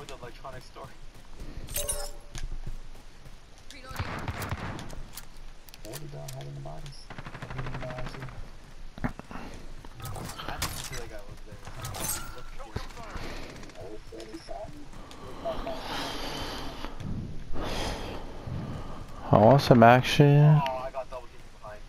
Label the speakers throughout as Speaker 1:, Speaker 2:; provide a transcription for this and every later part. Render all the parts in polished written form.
Speaker 1: the electronics store.
Speaker 2: What are you doing hiding the bodies? I didn't know I see.
Speaker 1: I didn't see that guy was there.
Speaker 2: Oh, Freddy saw me.
Speaker 3: I want some action.
Speaker 1: Oh, I got double kicked behind.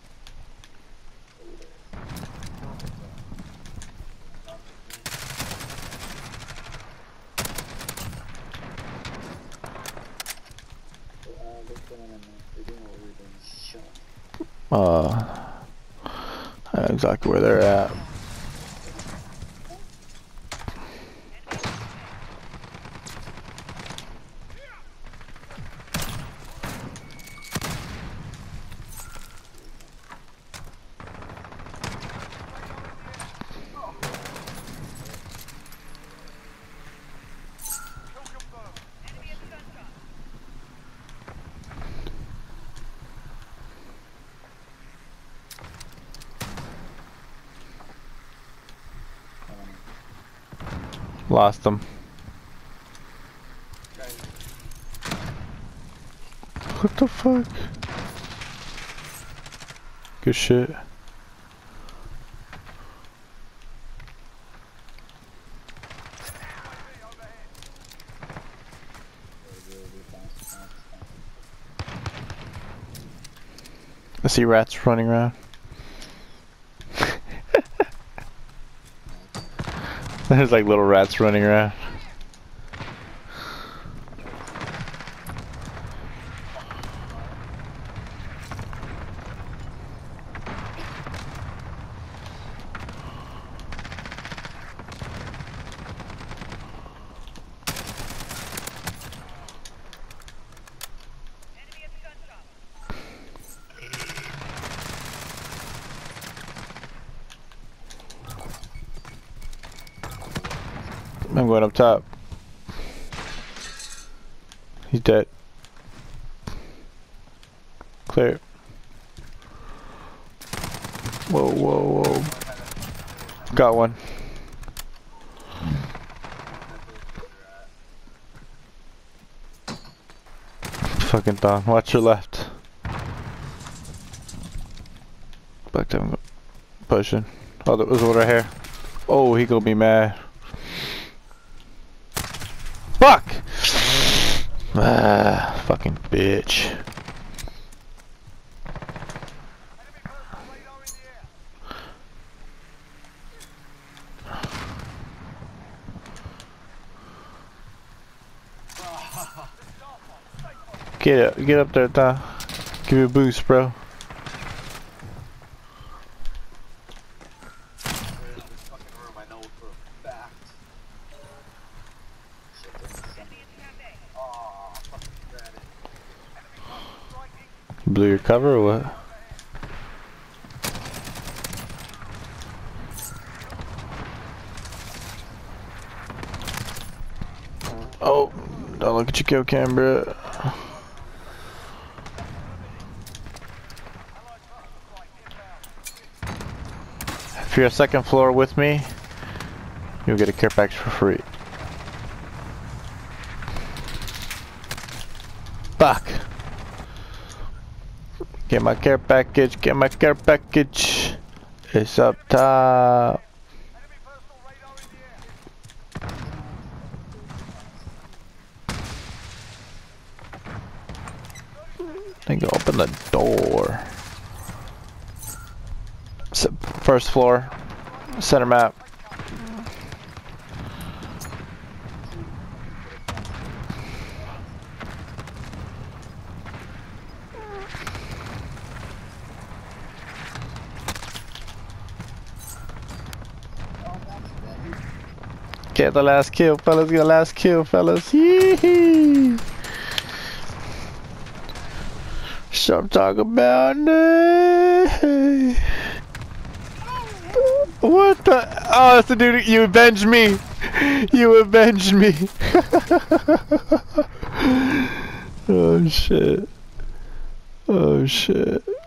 Speaker 3: I know exactly where they're at. Lost them. What the fuck? Good shit. I see rats running around. There's like little rats running around. I'm going up top. He's dead. Clear. Whoa, whoa, whoa. Got one. Fucking Don. Watch your left. Back to him. Pushing. Oh, that was one right here. Oh, he gonna be mad. Fuck! Ah, fucking bitch. Get up there, Tom. Give me a boost, bro. You blew your cover or what? Oh, don't look at your kill cam, bro. If you're second floor with me, you'll get a care package for free. Fuck. Get my care package, get my care package. It's up top. Think open the door. First floor, center map. Get the last kill, fellas. Get the last kill, fellas. Yee-hee. Sharp talk about it. What the? Oh, that's the dude. You avenged me. You avenged me. Oh shit. Oh shit.